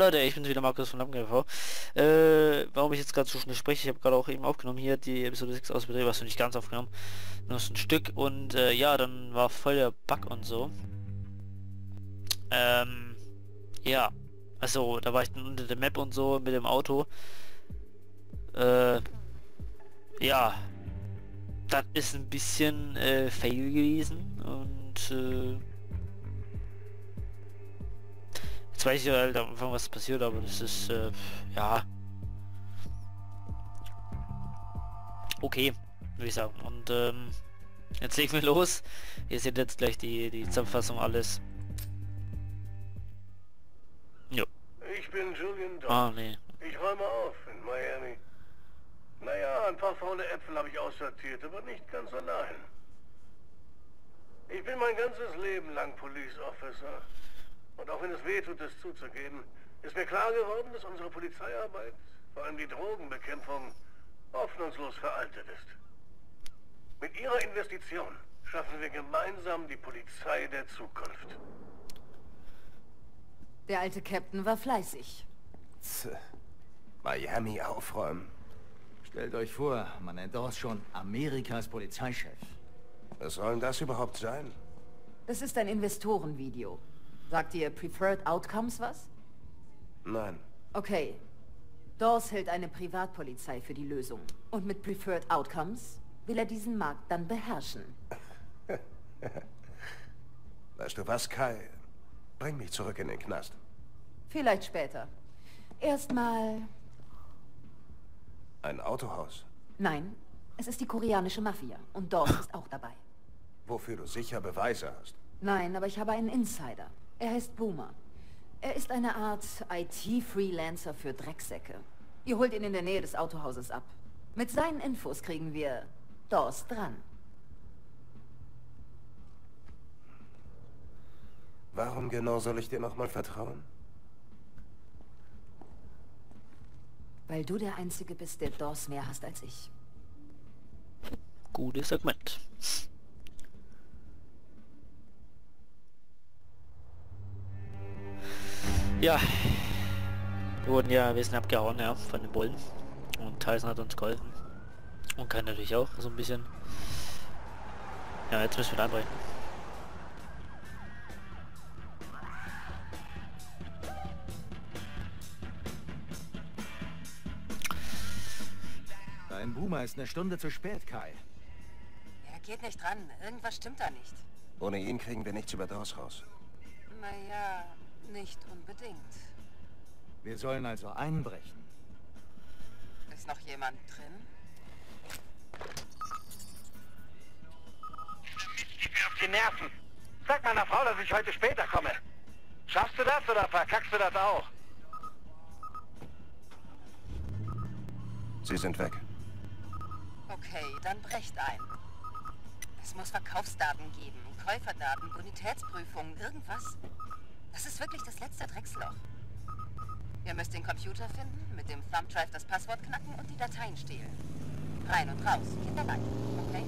Leute, ich bin wieder Markus von LampGV. Warum ich jetzt gerade so schnell spreche, ich habe gerade auch eben aufgenommen hier die Episode 6 aus Betrieb, was du nicht ganz aufgenommen, nur so ein Stück und ja, dann war voll der Bug und so. Ja, also da war ich dann unter der Map und so mit dem Auto. Ja, das ist ein bisschen fail gewesen und jetzt weiß ich halt am Anfang, was passiert, aber das ist ja okay, würde ich sagen. Und jetzt legen wir los. Ihr seht jetzt gleich die Zusammenfassung alles. Jo. Ich bin Julian Dawes. Ah, nee. Ich räume auf in Miami. Naja, ein paar faule Äpfel habe ich aussortiert, aber nicht ganz allein. Ich bin mein ganzes Leben lang Police Officer. Und auch wenn es weh tut, das zuzugeben, ist mir klar geworden, dass unsere Polizeiarbeit, vor allem die Drogenbekämpfung, hoffnungslos veraltet ist. Mit Ihrer Investition schaffen wir gemeinsam die Polizei der Zukunft. Der alte Captain war fleißig. Miami aufräumen. Stellt euch vor, man nennt Dawes schon Amerikas Polizeichef. Was soll denn das überhaupt sein? Das ist ein Investorenvideo. Sagt ihr Preferred Outcomes was? Nein. Okay. Dawes hält eine Privatpolizei für die Lösung. Und mit Preferred Outcomes will er diesen Markt dann beherrschen. Weißt du was, Kai? Bring mich zurück in den Knast. Vielleicht später. Erstmal... Ein Autohaus. Nein, es ist die koreanische Mafia. Und Dawes ist auch dabei. Wofür du sicher Beweise hast. Nein, aber ich habe einen Insider. Er heißt Boomer. Er ist eine Art IT-Freelancer für Drecksäcke. Ihr holt ihn in der Nähe des Autohauses ab. Mit seinen Infos kriegen wir Dawes dran. Warum genau soll ich dir nochmal vertrauen? Weil du der Einzige bist, der Dawes mehr hast als ich. Gutes Segment. Ja, wir sind abgehauen, ja, von den Bullen. Und Tyson hat uns geholfen. Und kann natürlich auch so ein bisschen. Ja, jetzt müssen wir da anbrechen. Dein Boomer ist eine Stunde zu spät, Kai. Er geht nicht ran. Irgendwas stimmt da nicht. Ohne ihn kriegen wir nichts über Dawes raus. Naja, nicht unbedingt. Wir sollen also einbrechen. Ist noch jemand drin? Mist geht mir auf die Nerven. Sag meiner Frau, dass ich heute später komme. Schaffst du das oder verkackst du das auch? Sie sind weg. Okay, dann brecht ein. Es muss Verkaufsdaten geben, Käuferdaten, Bonitätsprüfungen, irgendwas. Das ist wirklich das letzte Drecksloch. Ihr müsst den Computer finden, mit dem Thumb Drive das Passwort knacken und die Dateien stehlen. Rein und raus, kinderleicht, okay?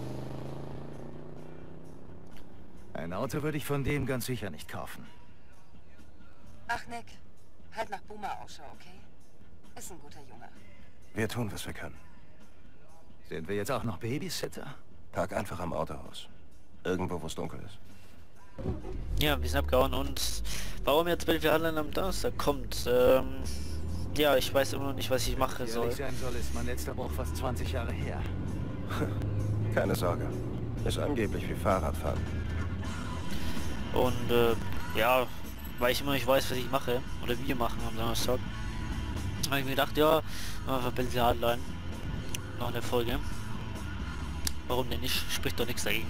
Ein Auto würde ich von dem ganz sicher nicht kaufen. Ach, Nick, halt nach Boomer Ausschau, okay? Ist ein guter Junge. Wir tun, was wir können. Sind wir jetzt auch noch Babysitter? Park einfach am Autohaus. Irgendwo, wo es dunkel ist. Ja, wir sind abgehauen und warum jetzt Battlefield Hardline am Donnerstag kommt, ja, ich weiß immer noch nicht, was ich machen soll. Ehrlich sein soll, ist mein letzter Bruch fast 20 Jahre her. Keine Sorge. Ist angeblich wie Fahrradfahren. Und ja, weil ich immer nicht weiß, was ich mache oder wir machen am Donnerstag, habe ich mir gedacht, ja, machen wir Battlefield Hardline noch eine Folge. Warum denn nicht? Spricht doch nichts dagegen.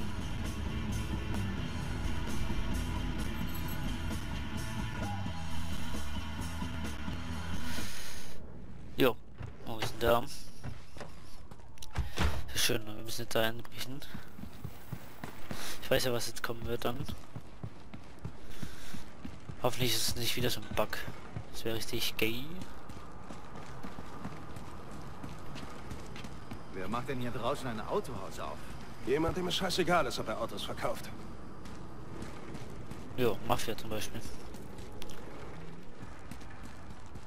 Jo, wo ist denn da? Sehr schön, wir müssen jetzt da einbrechen. Ich weiß ja, was jetzt kommen wird dann. Hoffentlich ist es nicht wieder so ein Bug. Das wäre richtig gay. Wer macht denn hier draußen ein Autohaus auf? Jemand, dem es scheißegal ist, ob er Autos verkauft. Jo, Mafia zum Beispiel.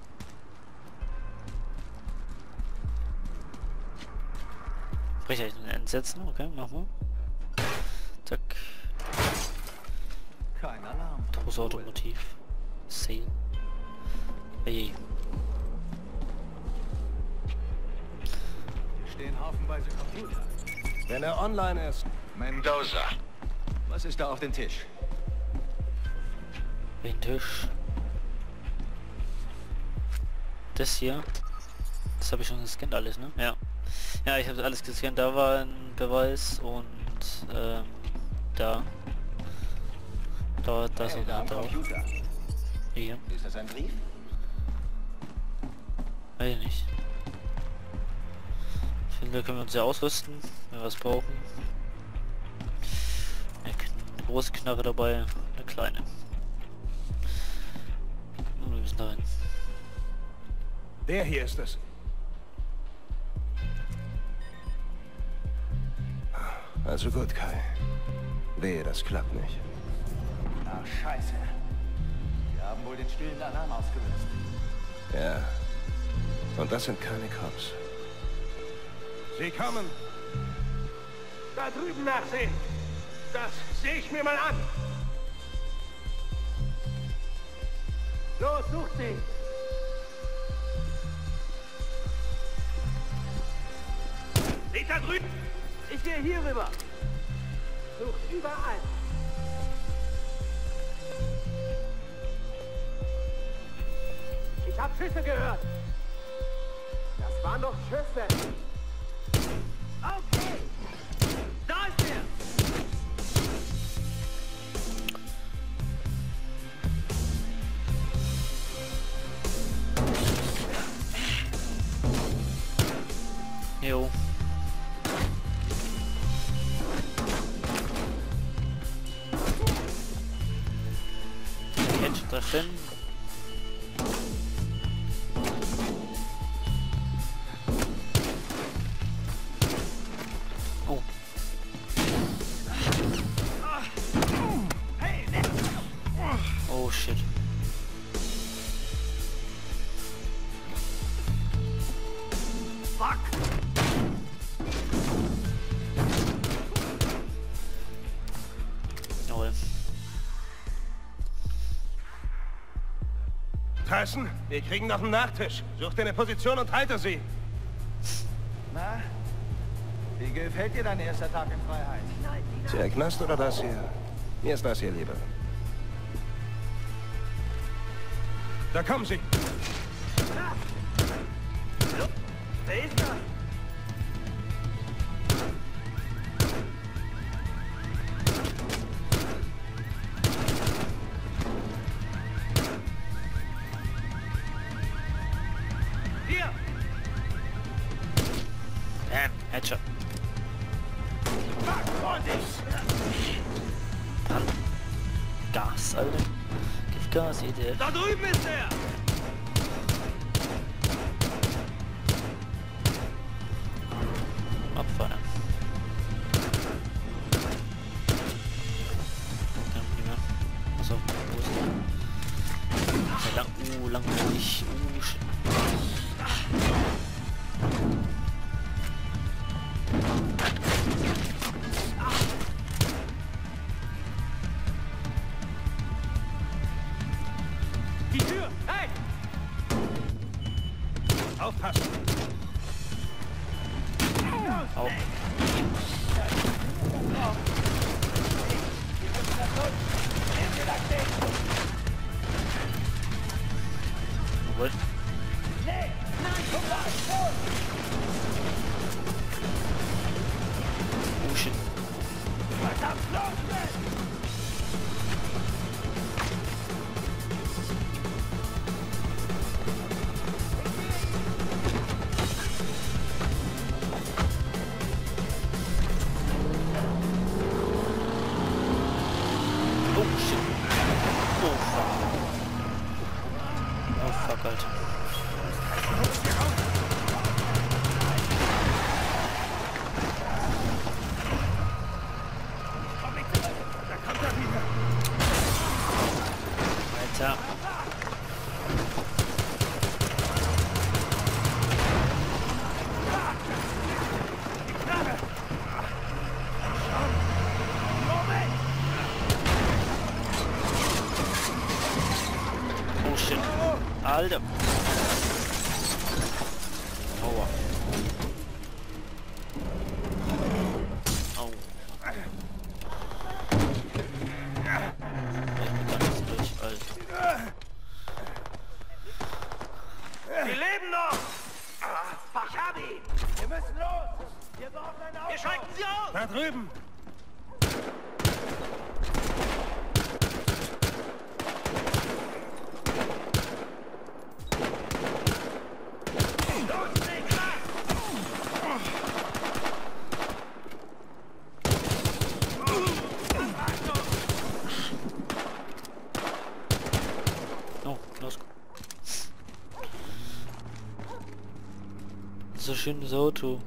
Sprechzeichen entsetzen, okay, machen wir. Zack. Kein Alarm. Große Automotiv. Sale. Hey. Hier stehen haufenweise Computer. Wenn er online ist. Mendoza. Was ist da auf dem Tisch? Den Tisch. Das hier. Das habe ich schon gescannt alles, ne? Ja. Ja, ich habe alles gescannt. Da war ein Beweis und da. Das Hey, und da am da. Computer. Hier. Ist das ein Brief? Weiß ich nicht. Ich finde, da können wir uns ja ausrüsten, wenn wir was brauchen. Eine große Knarre dabei, eine kleine. Und wir müssen da rein. Der hier ist es. Also gut, Kai. Wehe, das klappt nicht. Ach, scheiße. Wir haben wohl den stillen Alarm ausgelöst. Ja. Und das sind keine Cops. Sie kommen. Da drüben nachsehen. Das sehe ich mir mal an. Los, sucht sie. Seht da drüben. Ich gehe hier rüber. Sucht überall. Ich hab Schüsse gehört. Das waren doch Schüsse. Okay. Da ist er. Jo. Jetzt treffen. Oh. Oh shit. Fuck. Jawohl. Tyson, wir kriegen noch einen Nachtisch. Such dir eine Position und halte sie. Na? Wie gefällt dir dein erster Tag in Freiheit? Der Knast oder das hier? Mir ist das hier lieber. Da kommen sie. Wer ist das? Hier! Bam, Headshot. Mann. Gas, Alter. Gib Gas, Idee. Da drüben ist er! Abfeuern. Kann nicht mehr. Achso, wo ist der? Langweilig. Shit. Die Tür! Hey! Aufpassen! Auf. Jawohl. Oh shit. Oh shit. Oh fuck. Oh fuck, Alter. Alter. Alter. Aua. Au. Ich bin ganz durch, Alter. Die leben noch! Ich hab ihn! Wir müssen los! Wir brauchen ein Auto! Wir schalten sie auf! Da drüben! Oh, Knosco. So schönes Auto.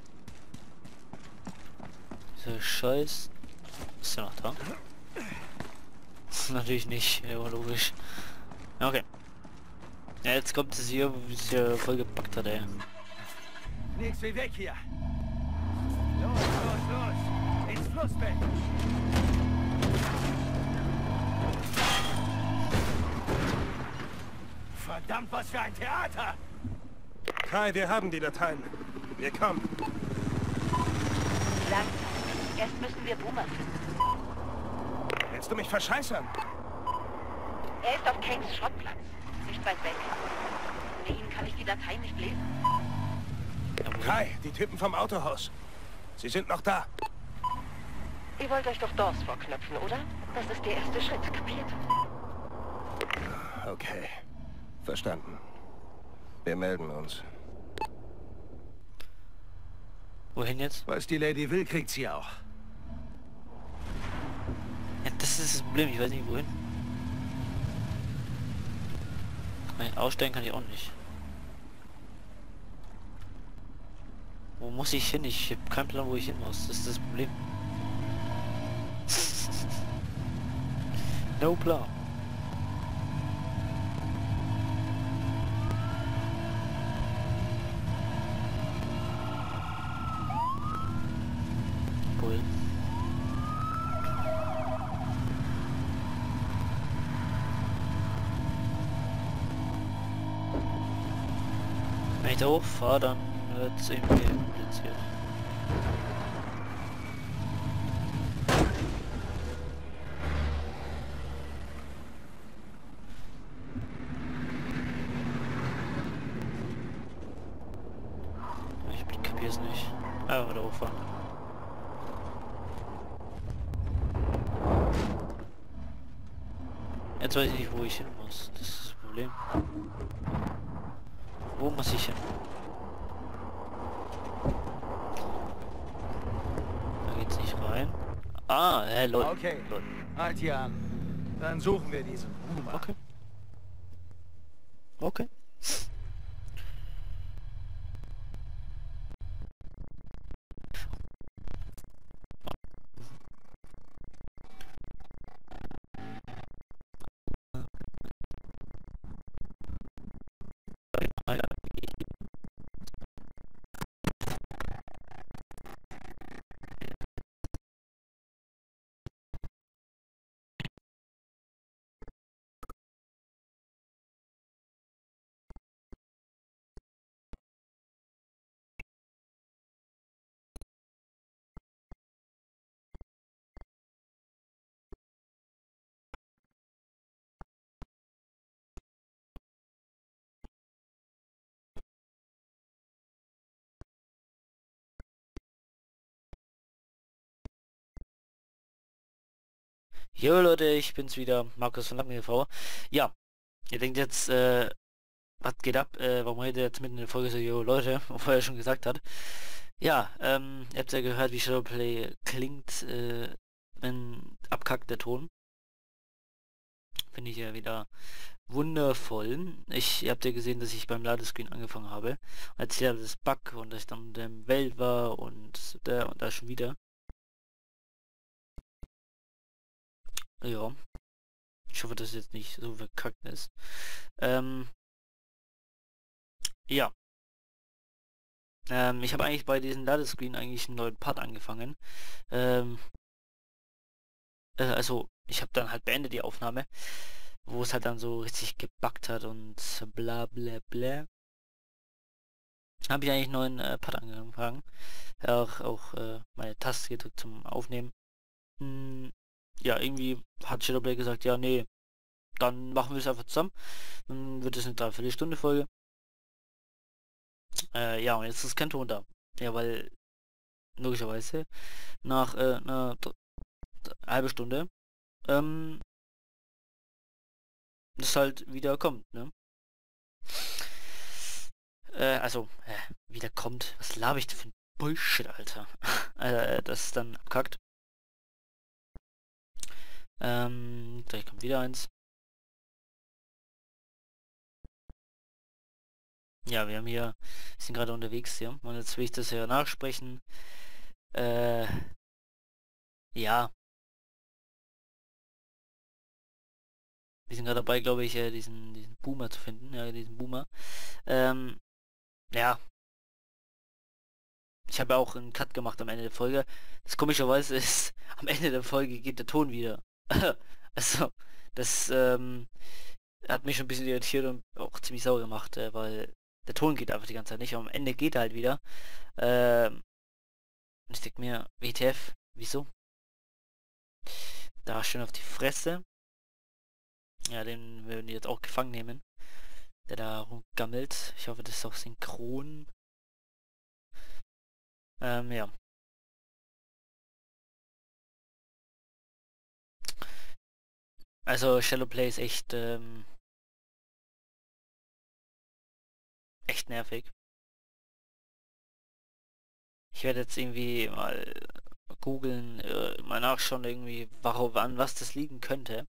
Dieser Scheiß. Ist der noch da? Natürlich nicht, ja, logisch. Okay. Ja, jetzt kommt es hier, wie es hier voll gepackt hat, ey. Nix wie weg hier. Los, los, los. Ins Flussbett. Verdammt, was für ein Theater! Kai, wir haben die Dateien. Wir kommen. Langsam. Erst müssen wir Boomer finden. Willst du mich verscheißern? Er ist auf Kangs Schrottplatz. Nicht weit weg. Ohne ihn kann ich die Datei nicht lesen. Kai, die Typen vom Autohaus. Sie sind noch da. Ihr wollt euch doch Doors vorknöpfen, oder? Das ist der erste Schritt, kapiert? Okay. Verstanden. Wir melden uns. Wohin jetzt? Was die Lady will, kriegt sie auch. Ja, das ist das Problem, ich weiß nicht wohin. Aussteigen kann ich auch nicht. Wo muss ich hin? Ich habe keinen Plan, wo ich hin muss. Das ist das Problem. No plan. Cool. Wenn ich da hochfahre, dann wird es irgendwie kompliziert. Ich kapiere es nicht. Einfach da hochfahren. Jetzt weiß ich nicht, wo ich hin muss. Das ist das Problem. Wo muss ich hin? Da geht's nicht rein. Ah, Leute. Okay, halt hier an. Dann suchen wir diesen Boomer. Okay. Okay. Jo Leute, ich bin's wieder, Markus von LackMeTV. Ja, ihr denkt jetzt, was geht ab? Warum redet ihr jetzt mitten in der Folge so, jo Leute, obwohl er schon gesagt hat. Ja, ihr habt ja gehört, wie Shadowplay klingt, ein abkackter Ton. Finde ich ja wieder wundervoll. Ihr habt ja gesehen, dass ich beim Ladescreen angefangen habe. Als ja das Bug und dass ich dann in der Welt war und da schon wieder. Ja. Ich hoffe, dass es jetzt nicht so verkackt ist. Ja. Ich habe eigentlich bei diesem Ladescreen eigentlich einen neuen Part angefangen. Also, ich habe dann halt beendet die Aufnahme. wo es halt dann so richtig gebackt hat und bla bla bla. Habe ich eigentlich einen neuen Part angefangen. Auch meine Taste gedrückt zum Aufnehmen. Ja, irgendwie hat Shadowplay gesagt, ja, nee, dann machen wir es einfach zusammen. Dann wird es eine Dreiviertelstunde Folge. Ja, und jetzt ist kein Ton da. Ja, weil logischerweise nach einer halben Stunde das halt wieder kommt, ne? Wieder kommt. Was laber ich denn für ein Bullshit, Alter? Das ist dann abkackt. Gleich kommt wieder eins. Ja, wir sind gerade unterwegs hier. Und jetzt will ich das ja nachsprechen. Äh, ja. Wir sind gerade dabei, glaube ich, diesen Boomer zu finden. Ja, diesen Boomer. Ja. Ich habe ja auch einen Cut gemacht am Ende der Folge. Das komischerweise ist, am Ende der Folge geht der Ton wieder. Also, das hat mich schon ein bisschen irritiert und auch ziemlich sauer gemacht, weil der Ton geht einfach die ganze Zeit nicht. Am Ende geht er halt wieder. Und ich denke mir, WTF, wieso? Da schön auf die Fresse. Ja, den würden die jetzt auch gefangen nehmen. Der da rumgammelt. Ich hoffe, das ist auch synchron. Ja. Also Shadowplay ist echt nervig. Ich werde jetzt irgendwie mal googeln, mal nachschauen irgendwie, an was das liegen könnte.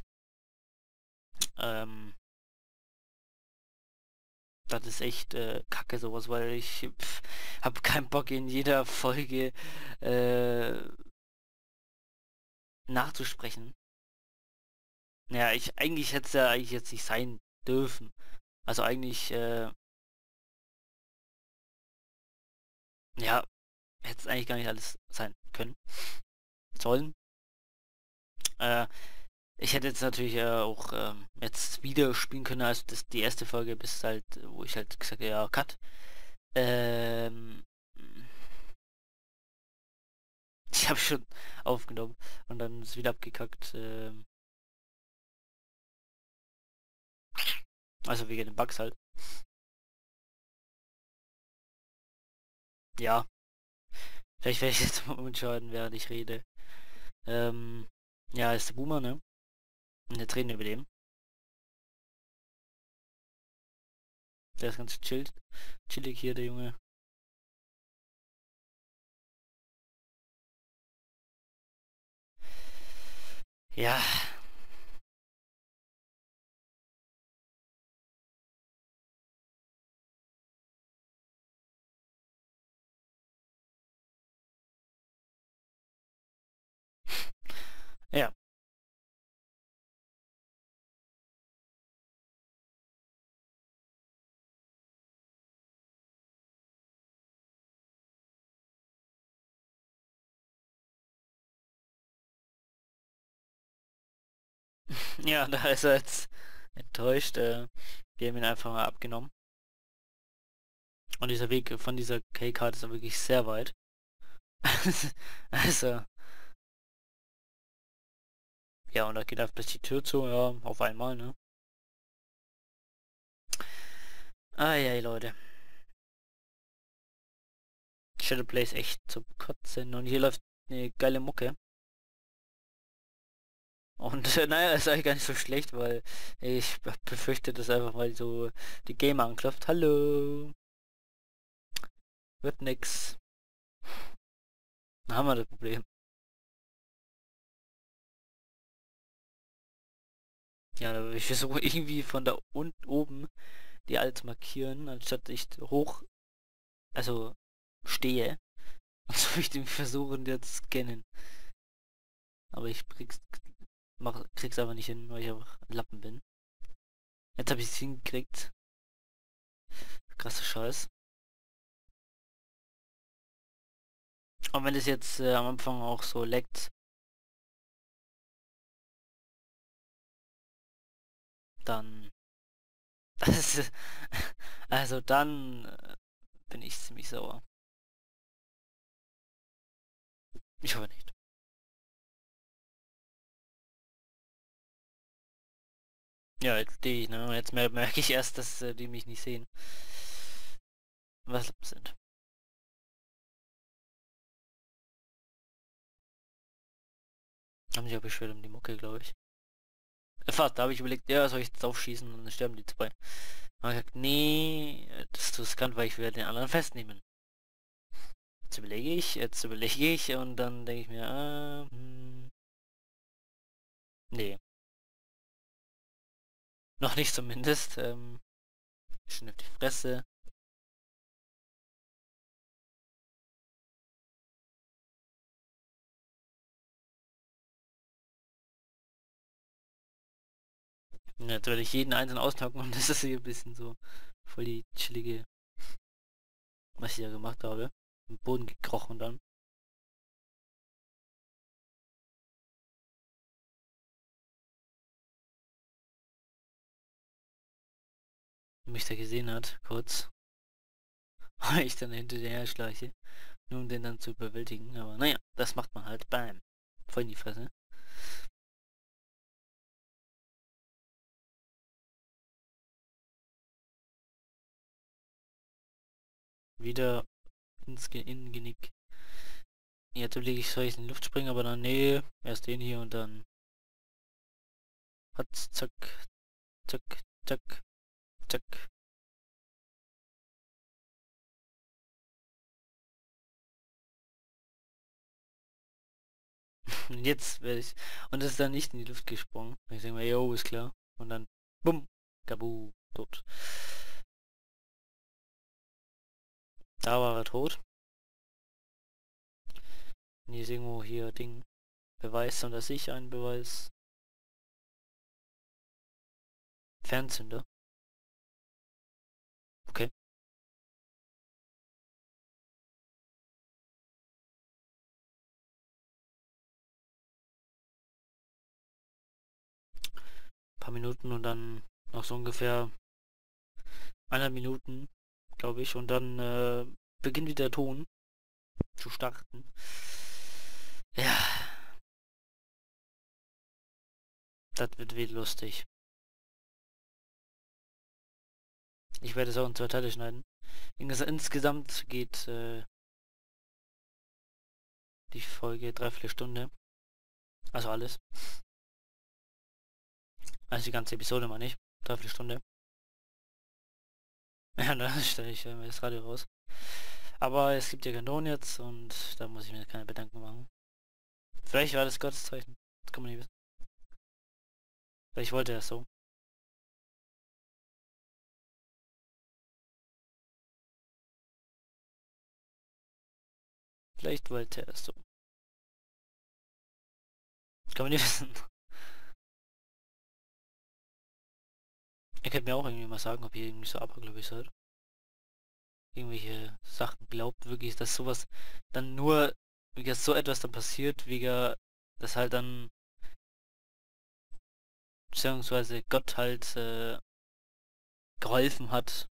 Das ist echt kacke sowas, weil ich habe keinen Bock in jeder Folge nachzusprechen. Ja, eigentlich hätte es ja eigentlich jetzt nicht sein dürfen. Also eigentlich, ja, hätte es eigentlich gar nicht alles sein können. Sollen. Äh, Ich hätte jetzt natürlich auch jetzt wieder spielen können, als die erste Folge, bis halt, wo ich halt gesagt habe, ja, Cut. Ähm, Ich habe schon aufgenommen und dann ist wieder abgekackt. Also wegen den Bugs halt. Ja, vielleicht werde ich jetzt mal umentscheiden, während ich rede. Ähm, ja, ist der Boomer, ne? Und jetzt reden wir über den. Der ist ganz chillig hier, der Junge. Ja, ja. Ja, da ist er jetzt enttäuscht. Wir haben ihn einfach mal abgenommen. Und dieser Weg von dieser K-Card ist ja wirklich sehr weit. Also, ja, und da geht einfach bis die Tür zu, ja, auf einmal, ne? Ei, Leute. Shadowplay ist echt zum Kotzen. Und hier läuft eine geile Mucke. Und naja, ist eigentlich gar nicht so schlecht, weil ich befürchte, dass einfach mal so die Gamer anklopft. Hallo, wird nix. Dann haben wir das Problem. Ja, ich versuche irgendwie von da unten oben die alle zu markieren, anstatt ich hoch, also stehe. Und so ich den versuchen jetzt zu scannen. Aber ich krieg's aber nicht hin, weil ich einfach ein Lappen bin. Jetzt habe ich es hingekriegt. Krasser Scheiß. Und wenn es jetzt am Anfang auch so leckt, dann... Das ist, also dann bin ich ziemlich sauer. Ich hoffe nicht. Ja, jetzt stehe ich, ne? Jetzt merke ich erst, dass die mich nicht sehen. Was sind. Haben sich ja beschwert um die Mucke, glaube ich. Fast, da habe ich überlegt, ja, soll ich jetzt aufschießen und dann sterben die zwei. Aber ich gesagt, nee, das ist riskant, weil ich werde den anderen festnehmen. Jetzt überlege ich und dann denke ich mir, nee. Noch nicht zumindest. Schön auf die Fresse. Und jetzt werde ich jeden einzelnen auspacken und das ist hier ein bisschen so voll die chillige, was ich ja gemacht habe. Im Boden gekrochen dann. Mich da gesehen hat, kurz. Weil ich dann hinterher schleiche. Nur um den dann zu überwältigen. Aber naja, das macht man halt. Bam. Voll in die Fresse. Wieder ins Innengenick. Jetzt überlege ich, soll ich in die Luft springen, aber dann nee, erst den hier und dann hat zack, zack, zack, zack. Und jetzt werde ich, und das ist dann nicht in die Luft gesprungen. Ich denke mal, jo, ist klar. Und dann, bumm, kabu, tot. Da war er tot. Und hier ist irgendwo hier Ding. Beweis, und dass ich einen Beweis. Fernzünder. Okay. Ein paar Minuten und dann noch so ungefähr 1,5 Minuten, glaube ich. Und dann beginnt wieder der Ton zu starten. Ja. Das wird wieder lustig. Ich werde es auch in 2 Teile schneiden. Insgesamt geht die Folge 3/4 Stunde. Also alles. Also die ganze Episode meine ich. 3/4 Stunde. Ja, dann stelle ich das Radio raus. Aber es gibt ja keinen Ton jetzt und da muss ich mir keine Bedanken machen. Vielleicht war das Gotteszeichen. Das kann man nicht wissen. Vielleicht wollte er es so. Vielleicht wollte er es so. Das kann man nicht wissen. Ihr könnt mir auch irgendwie mal sagen, ob ihr irgendwie so abergläubisch seid. Irgendwelche Sachen glaubt wirklich, dass sowas dann nur, wie gesagt, so etwas dann passiert, wie das halt dann beziehungsweise Gott halt geholfen hat.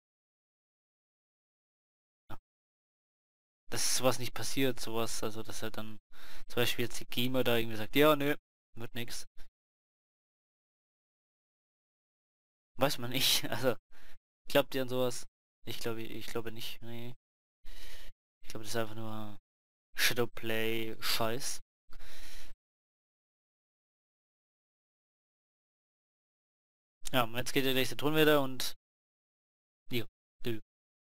Ja. Dass sowas nicht passiert, sowas, also dass halt dann zum Beispiel jetzt die GEMA da irgendwie sagt, ja, nö, wird nix. Weiß man nicht, also glaubt ihr an sowas? Ich glaube nicht, nee. Ich glaube, das ist einfach nur Shadowplay Scheiß. Ja, jetzt geht der nächste Ton wieder und ja, du.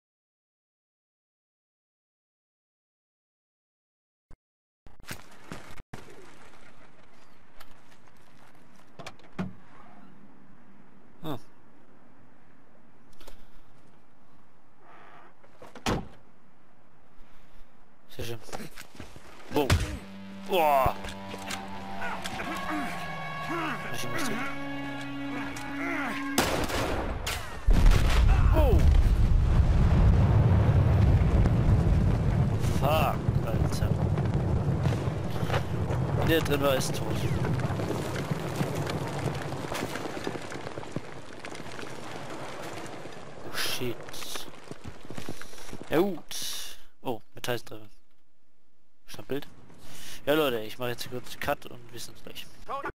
Ah. Sehr schön. Wow. Boah. Ich muss drücken. Oh. Fuck, Alter. Der drin war, ist tot. shit. Ja gut. Oh, Metallstreifen. Bild. Ja Leute, ich mache jetzt kurz Cut und wir sehen uns gleich.